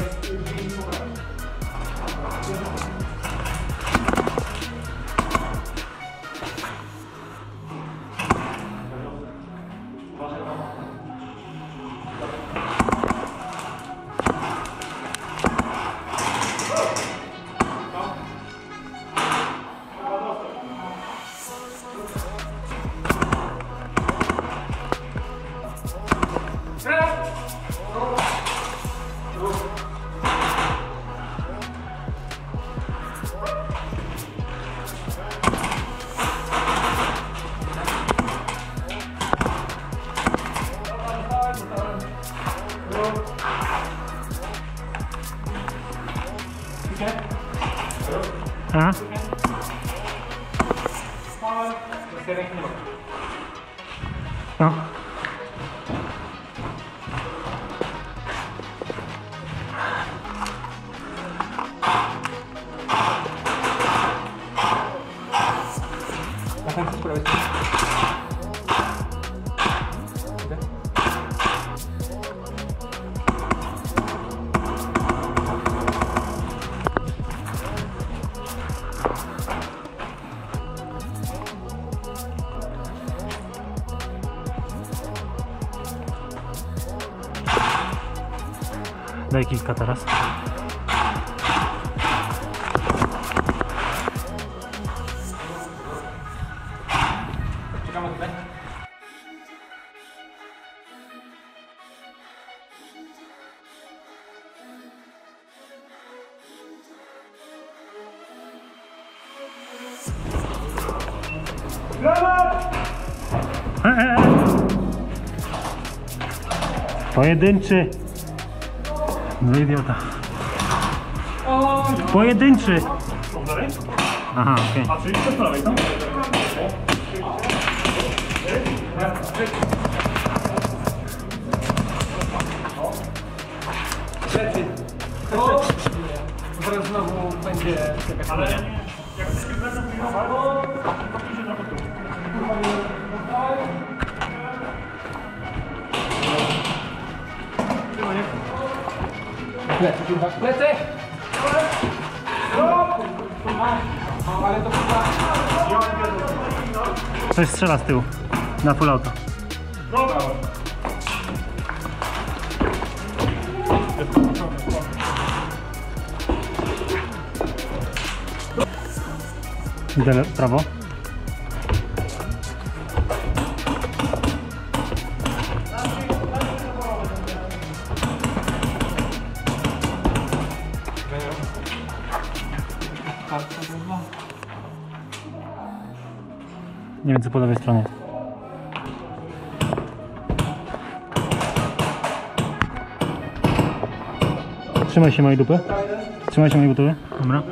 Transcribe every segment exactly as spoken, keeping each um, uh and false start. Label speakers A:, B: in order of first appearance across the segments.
A: Aha. No. Daj kilka teraz.
B: Czekamy tutaj.
A: Pojedynczy. No idiota. Pojedynczy. Aha, okej.
B: A czyli po prawej, tam?
C: O! Zaraz znowu będzie jakaś...
B: Ale jak wszystkie wlecą pilnować, to pisze na potu.
C: Plecy, kurwa, plecy! Ale to kurwa...
A: Coś strzela z tyłu. Na full auto.
B: Dobra.
A: Idę prawo. Nie wiem co po lewej stronie. Trzymaj się mojej dupy. Trzymaj się mojej dupy. Dobra.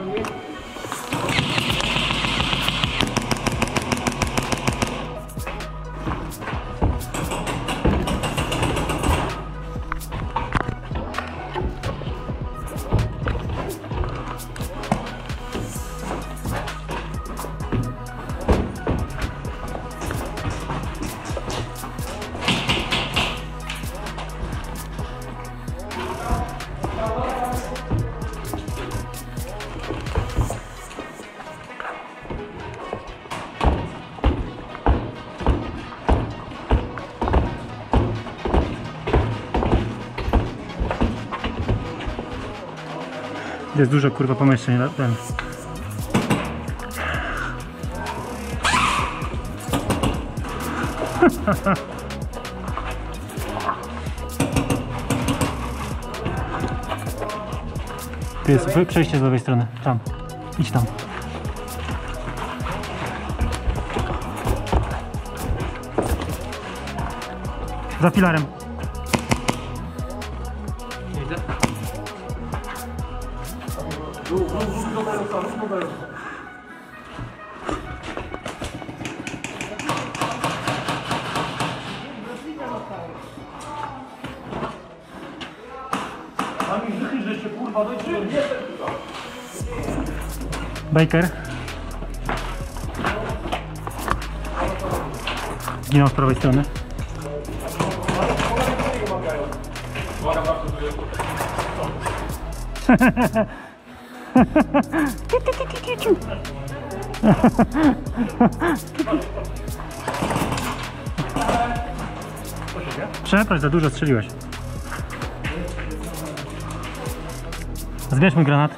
A: Jest dużo kurwa pomieszczeń na ten. Tu jest przejście z lewej strony. Tam. Idź tam. Za filarem. Baker. Zginął z prawej strony. Przepraszam, za dużo strzeliłeś. Zbierz mój granat.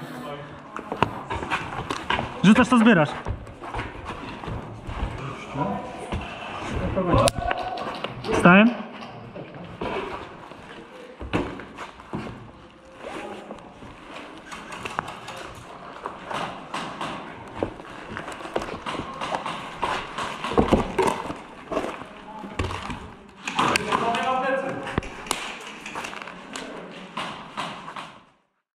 A: Rzucasz, to zbierasz. Stałem?